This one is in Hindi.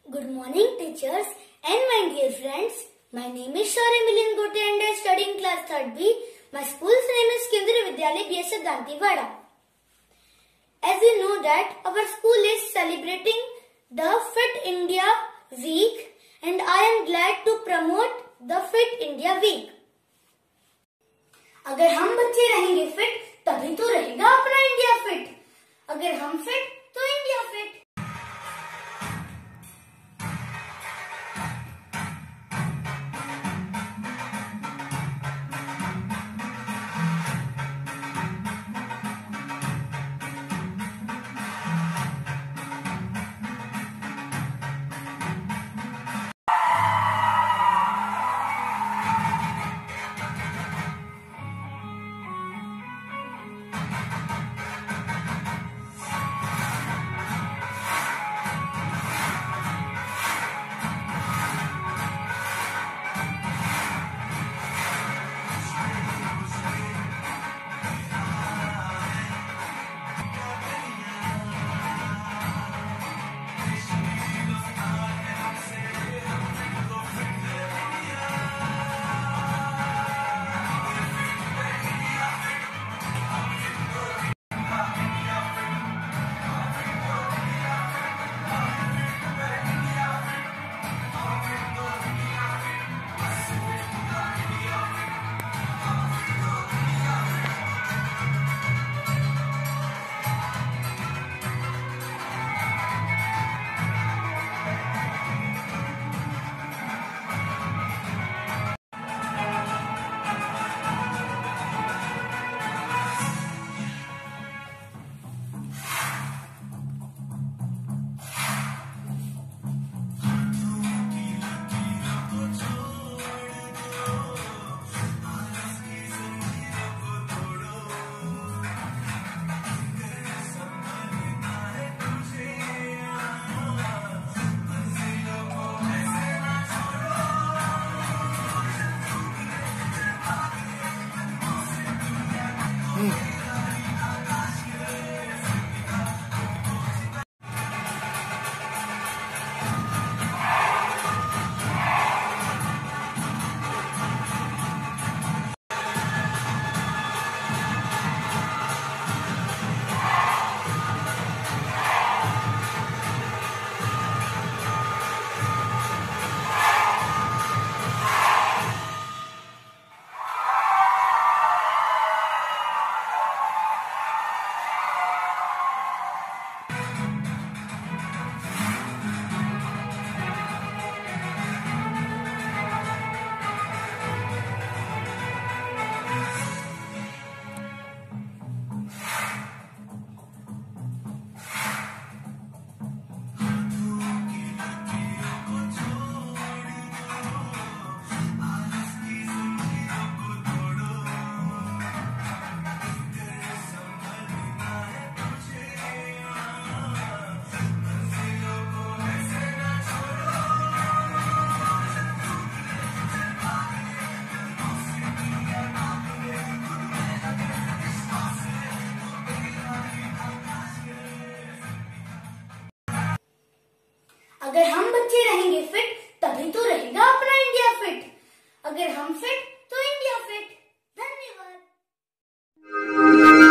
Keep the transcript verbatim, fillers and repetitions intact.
Good morning, teachers and my dear friends. My name is Shaurya Milian Gote and I study in class third B. My school's name is Kendriya Vidyalaya B S F Dantewada. As you know that our school is celebrating the Fit India Week and I am glad to promote the Fit India Week. अगर हम बच्चे रहेंगे फिट तभी तो रहेगा अपना इंडिया फिट. अगर हम फिट तो इंडिया फिट. अगर हम बच्चे रहेंगे फिट तभी तो रहेगा अपना इंडिया फिट. अगर हम फिट तो इंडिया फिट. धन्यवाद.